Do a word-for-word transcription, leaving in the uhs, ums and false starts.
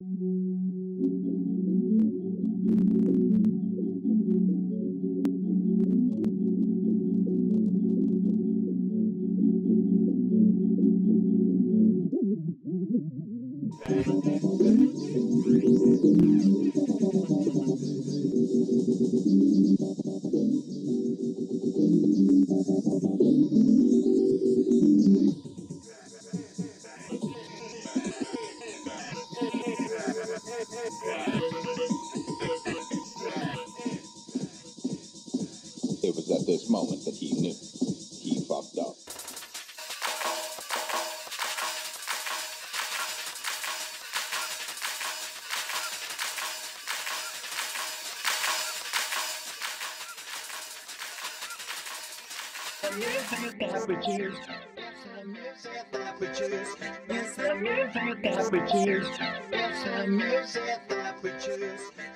It was at this moment that he knew he fucked up. The music that we choose. It's the music that we choose. It's the music that we choose. It's the music that we choose.